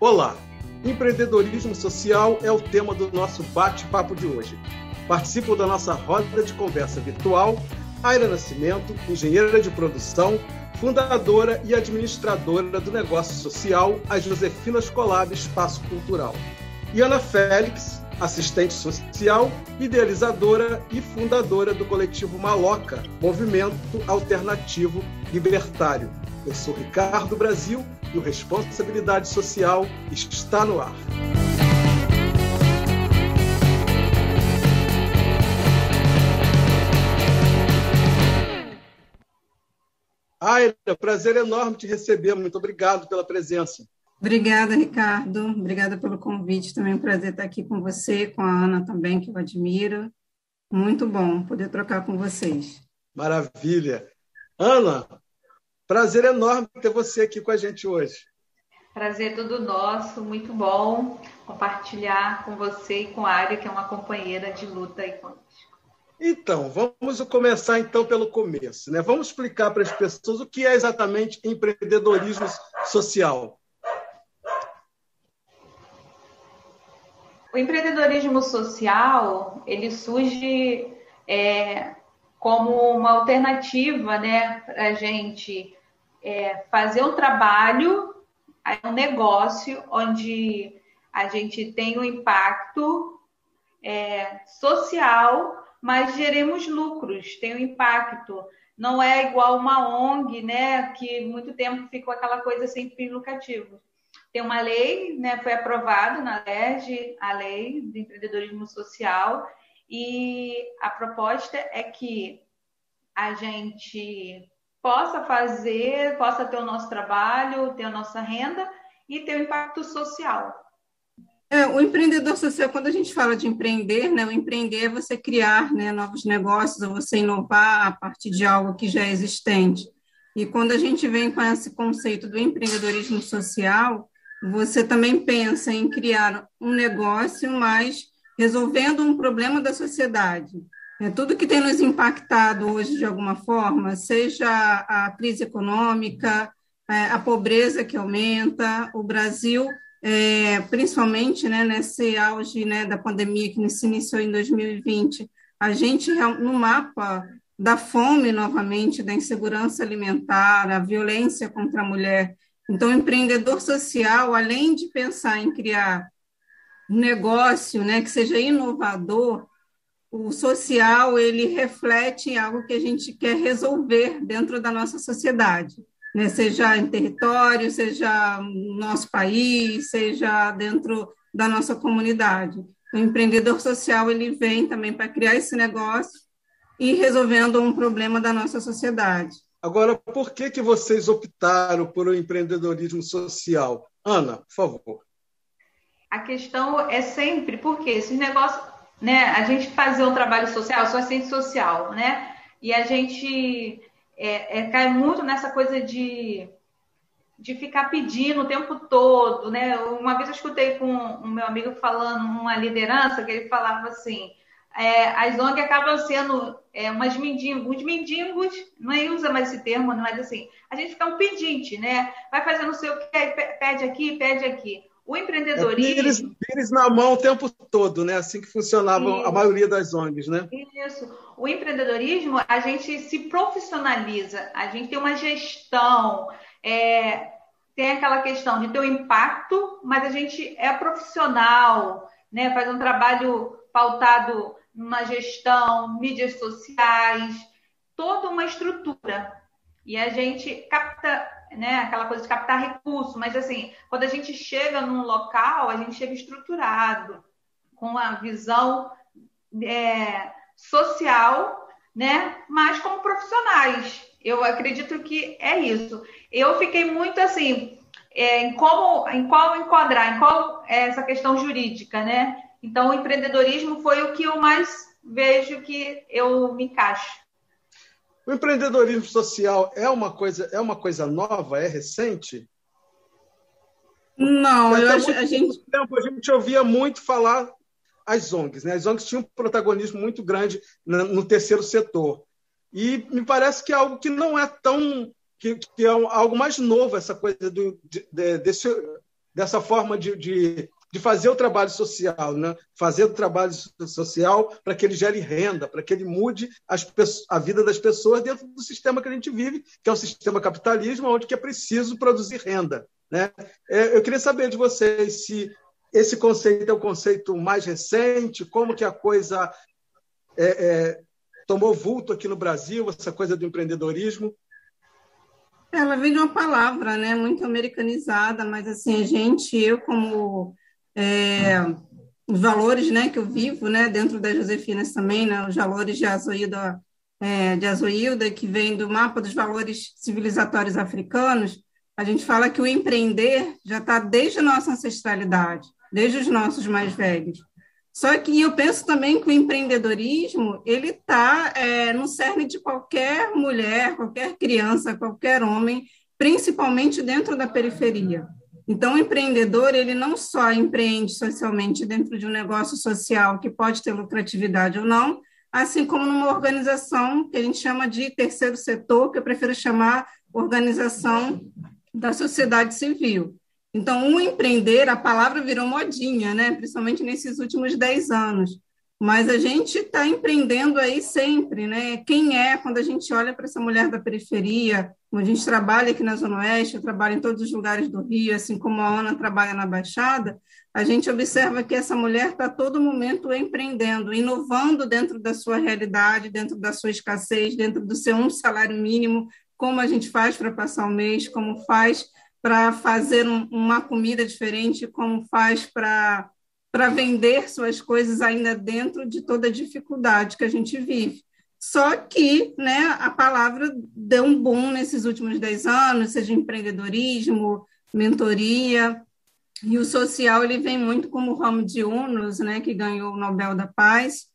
Olá! Empreendedorismo social é o tema do nosso bate-papo de hoje. Participam da nossa roda de conversa virtual Aira Nascimento, engenheira de produção, fundadora e administradora do negócio social A Josefina Escolab Espaço Cultural. E Ana Félix, assistente social, idealizadora e fundadora do coletivo Maloca, Movimento Alternativo Libertário. Eu sou Ricardo Brasil e o Responsabilidade Social está no ar. Aira, prazer enorme te receber. Muito obrigado pela presença. Obrigada, Ricardo. Obrigada pelo convite. Também é um prazer estar aqui com você, com a Ana também, que eu admiro. Muito bom poder trocar com vocês. Maravilha. Ana, prazer enorme ter você aqui com a gente hoje. Prazer todo nosso, muito bom compartilhar com você e com a Aira, que é uma companheira de luta aí conosco. Então, vamos começar então pelo começo, né? Vamos explicar para as pessoas o que é exatamente empreendedorismo social. O empreendedorismo social, ele surge como uma alternativa, né, para a gente fazer um trabalho, um negócio onde a gente tem um impacto social, mas geremos lucros, tem um impacto. Não é igual uma ONG, né, que muito tempo ficou aquela coisa sem fins lucrativos. Tem uma lei, né, foi aprovada na LERJ, a lei do empreendedorismo social, e a proposta é que a gente possa ter o nosso trabalho, ter a nossa renda e ter o impacto social. O empreendedor social, quando a gente fala de empreender, né, o empreender é você criar, né, novos negócios, ou você inovar a partir de algo que já é existente. E quando a gente vem com esse conceito do empreendedorismo social, você também pensa em criar um negócio, mas resolvendo um problema da sociedade. Tudo que tem nos impactado hoje de alguma forma, seja a crise econômica, a pobreza que aumenta, o Brasil, principalmente, né, nesse auge, né, da pandemia que se iniciou em 2020, a gente, no mapa da fome novamente, da insegurança alimentar, a violência contra a mulher. Então, o empreendedor social, além de pensar em criar um negócio, né, que seja inovador, o social, ele reflete em algo que a gente quer resolver dentro da nossa sociedade, né, seja em território, seja no nosso país, seja dentro da nossa comunidade. O empreendedor social, ele vem também para criar esse negócio e resolvendo um problema da nossa sociedade. Agora, por que vocês optaram por um empreendedorismo social? Ana, por favor. A questão é sempre, porque esses negócios, né, a gente fazer um trabalho social, eu sou assistente social, né, e a gente cai muito nessa coisa de ficar pedindo o tempo todo, né. Uma vez eu escutei com um meu amigo falando, uma liderança, que ele falava assim, as ONG acabam sendo uns mendigos, não usa mais esse termo, mas assim, a gente fica um pedinte, né? Vai fazendo o seu que pede aqui, pede aqui. O empreendedorismo... Pires na mão o tempo todo, né? Assim que funcionava a maioria das ONGs, né? Isso. O empreendedorismo, a gente se profissionaliza, a gente tem uma gestão, tem aquela questão de ter um impacto, mas a gente é profissional, né? Faz um trabalho pautado numa gestão, mídias sociais, toda uma estrutura. E a gente capta, né, aquela coisa de captar recurso, mas assim, quando a gente chega num local, a gente chega estruturado, com uma visão social, né, mas como profissionais. Eu acredito que é isso. Eu fiquei muito assim, em qual enquadrar, em qual essa questão jurídica, né? Então, o empreendedorismo foi o que eu mais vejo que eu me encaixo. O empreendedorismo social é uma coisa nova, é recente? Não, eu acho que a gente ouvia muito falar as ONGs, né? As ONGs tinham um protagonismo muito grande no terceiro setor. E me parece que é algo que não é tão... que é algo mais novo, essa coisa dessa forma de fazer o trabalho social, né? Fazer o trabalho social para que ele gere renda, para que ele mude a vida das pessoas dentro do sistema que a gente vive, que é o sistema capitalismo, onde que é preciso produzir renda, né? Eu queria saber de vocês se esse conceito é um conceito mais recente, como que a coisa tomou vulto aqui no Brasil, essa coisa do empreendedorismo. Ela vem de uma palavra, né, muito americanizada, mas assim, eu como os valores, né, que eu vivo, né, dentro das Josefinas também, né, os valores de Azoilda, que vem do mapa dos valores civilizatórios africanos, a gente fala que o empreender já está desde a nossa ancestralidade, desde os nossos mais velhos. Só que eu penso também que o empreendedorismo ele está no cerne de qualquer mulher, qualquer criança, qualquer homem, principalmente dentro da periferia. Então, o empreendedor ele não só empreende socialmente dentro de um negócio social que pode ter lucratividade ou não, assim como numa organização que a gente chama de terceiro setor, que eu prefiro chamar organização da sociedade civil. Então, o empreender, a palavra virou modinha, né? Principalmente nesses últimos 10 anos. Mas a gente está empreendendo aí sempre, né? Quando a gente olha para essa mulher da periferia, como a gente trabalha aqui na Zona Oeste, eu trabalho em todos os lugares do Rio, assim como a Ana trabalha na Baixada, a gente observa que essa mulher está a todo momento empreendendo, inovando dentro da sua realidade, dentro da sua escassez, dentro do seu salário mínimo, como a gente faz para passar o mês, como faz para fazer uma comida diferente, como faz para vender suas coisas ainda dentro de toda a dificuldade que a gente vive. Só que, né, a palavra deu um boom nesses últimos 10 anos, seja empreendedorismo, mentoria, e o social ele vem muito como o Hamid Yunus, né, que ganhou o Nobel da Paz,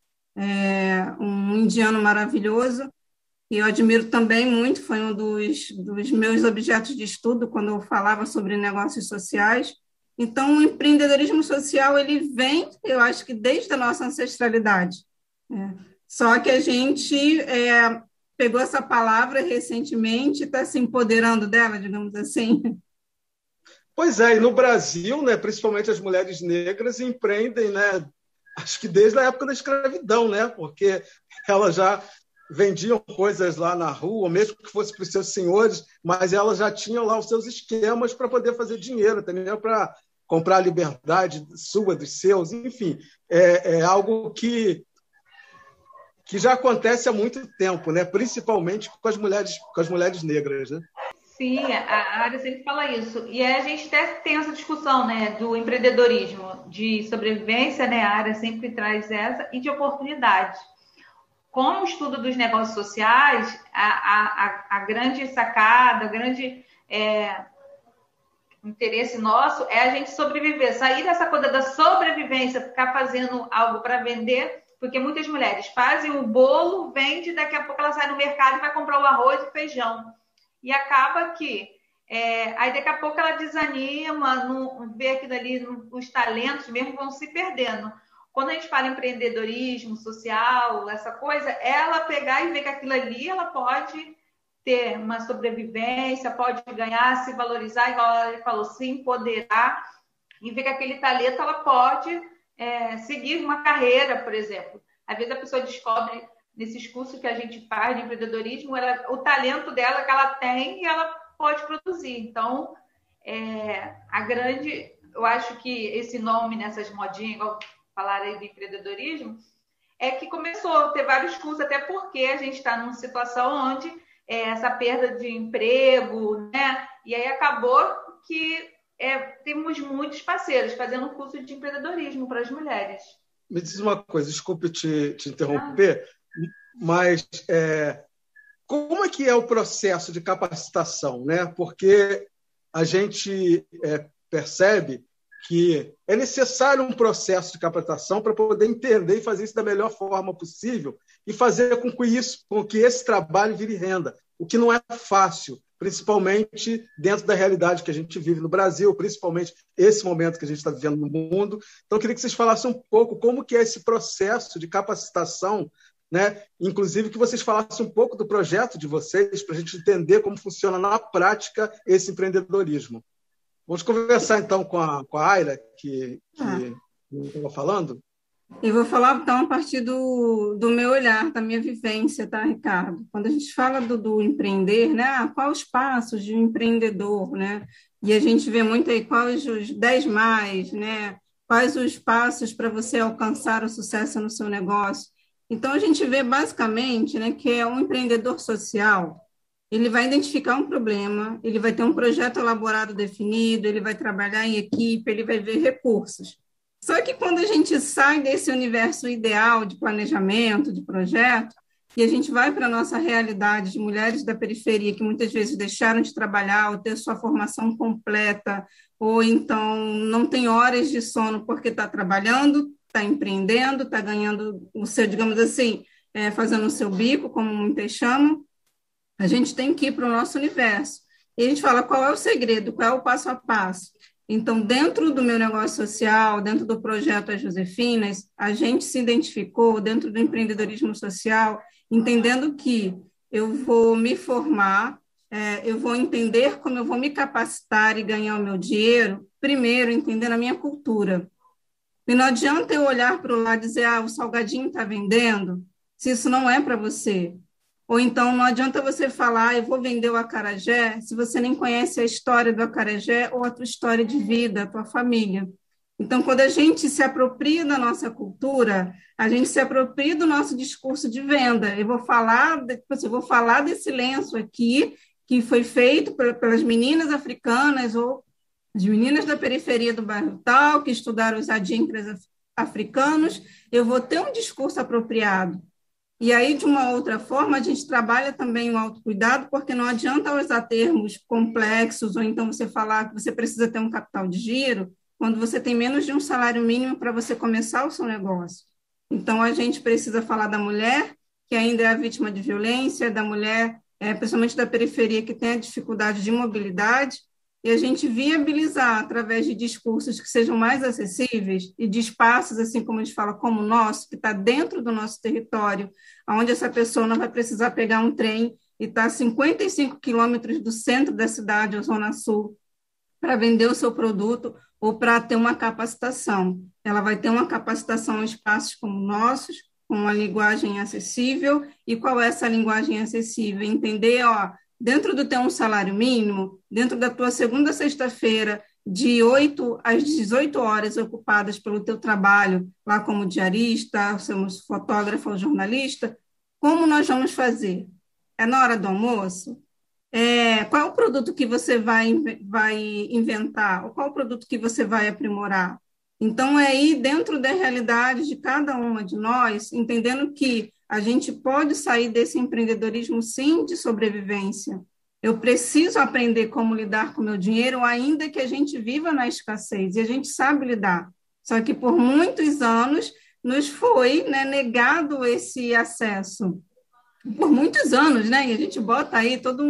um indiano maravilhoso, e eu admiro também muito, foi um dos meus objetos de estudo quando eu falava sobre negócios sociais. Então, o empreendedorismo social, ele vem, eu acho que desde a nossa ancestralidade. Só que a gente pegou essa palavra recentemente e está se empoderando dela, digamos assim. Pois é, e no Brasil, né, principalmente as mulheres negras empreendem, né, acho que desde a época da escravidão, né, porque elas já vendiam coisas lá na rua, mesmo que fosse para os seus senhores, mas elas já tinham lá os seus esquemas para poder fazer dinheiro, também para comprar a liberdade sua, dos seus, enfim. É algo que já acontece há muito tempo, né? Principalmente com as mulheres negras, né? Sim, a área sempre fala isso. E a gente até tem essa discussão, né, do empreendedorismo, de sobrevivência, né? A área sempre traz essa, e de oportunidade. Com o estudo dos negócios sociais, a grande sacada, o grande interesse nosso é a gente sobreviver, sair dessa coisa da sobrevivência, ficar fazendo algo para vender, porque muitas mulheres fazem o bolo, vende, daqui a pouco ela sai no mercado e vai comprar o arroz e feijão. E acaba que, aí daqui a pouco ela desanima, vê aquilo ali, os talentos mesmo vão se perdendo. Quando a gente fala em empreendedorismo social, essa coisa, ela pegar e ver que aquilo ali, ela pode ter uma sobrevivência, pode ganhar, se valorizar, igual ela falou, se empoderar, e ver que aquele talento, ela pode seguir uma carreira, por exemplo. Às vezes a pessoa descobre, nesses cursos que a gente faz de empreendedorismo, o talento dela que ela tem e ela pode produzir. Então, eu acho que esse nome nessas modinhas, igual falar aí de empreendedorismo, é que começou a ter vários cursos, até porque a gente está numa situação onde essa perda de emprego, né? E aí acabou que temos muitos parceiros fazendo curso de empreendedorismo para as mulheres. Me diz uma coisa, desculpe te interromper, mas como é que é o processo de capacitação, né? Porque a gente percebe que é necessário um processo de capacitação para poder entender e fazer isso da melhor forma possível e fazer com que esse trabalho vire renda, o que não é fácil, principalmente dentro da realidade que a gente vive no Brasil, principalmente esse momento que a gente está vivendo no mundo. Então, eu queria que vocês falassem um pouco como que é esse processo de capacitação, né? Inclusive que vocês falassem um pouco do projeto de vocês, para a gente entender como funciona na prática esse empreendedorismo. Vamos conversar, então, com a Aira, que estava falando. E vou falar, então, a partir do meu olhar, da minha vivência, tá, Ricardo? Quando a gente fala do empreender, né? Quais os passos de um empreendedor, né? E a gente vê muito aí quais os 10 mais, né? Quais os passos para você alcançar o sucesso no seu negócio. Então, a gente vê, basicamente, né, que é um empreendedor social. Ele vai identificar um problema, ele vai ter um projeto elaborado definido, ele vai trabalhar em equipe, ele vai ver recursos. Só que quando a gente sai desse universo ideal de planejamento, de projeto, e a gente vai para a nossa realidade de mulheres da periferia que muitas vezes deixaram de trabalhar ou ter sua formação completa, ou então não tem horas de sono porque está trabalhando, está empreendendo, está ganhando o seu, digamos assim, fazendo o seu bico, como muitas chamam, a gente tem que ir para o nosso universo. E a gente fala qual é o segredo, qual é o passo a passo. Então, dentro do meu negócio social, dentro do projeto As Josefinas, a gente se identificou dentro do empreendedorismo social, entendendo que eu vou me formar, eu vou entender como eu vou me capacitar e ganhar o meu dinheiro, primeiro entendendo a minha cultura. E não adianta eu olhar para o lado e dizer, o salgadinho está vendendo, se isso não é para você. Ou então, não adianta você falar, eu vou vender o acarajé, se você nem conhece a história do acarajé ou a tua história de vida, a tua família. Então, quando a gente se apropria da nossa cultura, a gente se apropria do nosso discurso de venda. Eu vou falar desse lenço aqui, que foi feito pelas meninas africanas ou as meninas da periferia do bairro tal, que estudaram os adinkras africanos, eu vou ter um discurso apropriado. E aí, de uma outra forma, a gente trabalha também o autocuidado, porque não adianta usar termos complexos, ou então você falar que você precisa ter um capital de giro, quando você tem menos de um salário mínimo para você começar o seu negócio. Então, a gente precisa falar da mulher, que ainda é a vítima de violência, da mulher, principalmente da periferia, que tem a dificuldade de mobilidade, e a gente viabilizar, através de discursos que sejam mais acessíveis e de espaços, assim como a gente fala, como o nosso, que está dentro do nosso território, onde essa pessoa não vai precisar pegar um trem e estar a 55 quilômetros do centro da cidade, ou Zona Sul, para vender o seu produto ou para ter uma capacitação. Ela vai ter uma capacitação em espaços como nossos, com uma linguagem acessível. E qual é essa linguagem acessível? Entender, dentro do teu salário mínimo, dentro da tua segunda a sexta-feira, de 8 às 18 horas ocupadas pelo teu trabalho, lá como diarista, somos fotógrafo ou jornalista, como nós vamos fazer? É na hora do almoço? Qual é o produto que você vai inventar? Ou qual é o produto que você vai aprimorar? Então, é ir dentro da realidade de cada uma de nós, entendendo que a gente pode sair desse empreendedorismo, sim, de sobrevivência. Eu preciso aprender como lidar com o meu dinheiro, ainda que a gente viva na escassez, e a gente sabe lidar. Só que por muitos anos nos foi, né, negado esse acesso. Por muitos anos, né? E a gente bota aí todo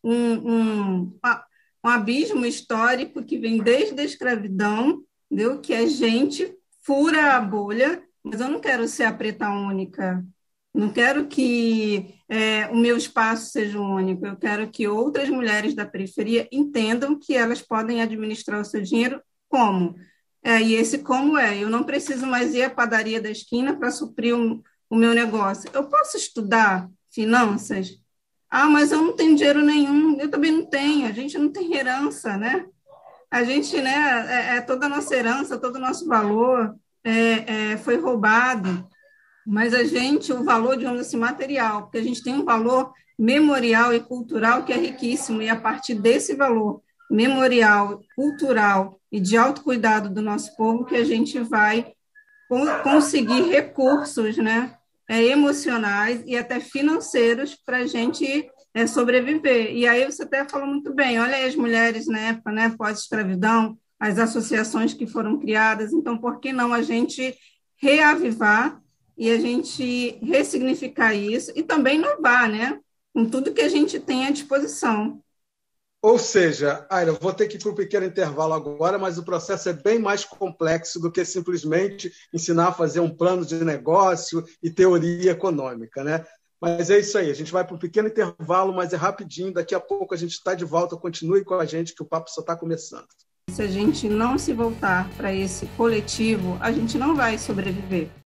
um abismo histórico que vem desde a escravidão, entendeu? Que a gente fura a bolha, mas eu não quero ser a preta única. Não quero que o meu espaço seja único, eu quero que outras mulheres da periferia entendam que elas podem administrar o seu dinheiro como. E esse como eu não preciso mais ir à padaria da esquina para suprir o meu negócio. Eu posso estudar finanças? Mas eu não tenho dinheiro nenhum, eu também não tenho, a gente não tem herança, né? A gente, né, toda a nossa herança, todo o nosso valor foi roubado. Mas o valor, digamos assim, material, porque a gente tem um valor memorial e cultural que é riquíssimo, e a partir desse valor memorial, cultural e de autocuidado do nosso povo que a gente vai conseguir recursos, né, emocionais e até financeiros para a gente sobreviver. E aí você até falou muito bem, olha aí as mulheres na época, né, pós-escravidão, as associações que foram criadas, então por que não a gente reavivar e a gente ressignificar isso e também inovar, né? Com tudo que a gente tem à disposição. Ou seja, Aira, vou ter que ir para um pequeno intervalo agora, mas o processo é bem mais complexo do que simplesmente ensinar a fazer um plano de negócio e teoria econômica, né? Mas é isso aí, a gente vai para um pequeno intervalo, mas é rapidinho, daqui a pouco a gente está de volta, continue com a gente que o papo só está começando. Se a gente não se voltar para esse coletivo, a gente não vai sobreviver.